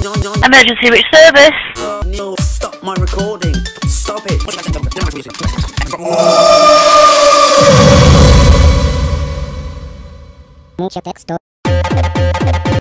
Emergency which service? Neil, stop my recording. Stop it. Mucho texto.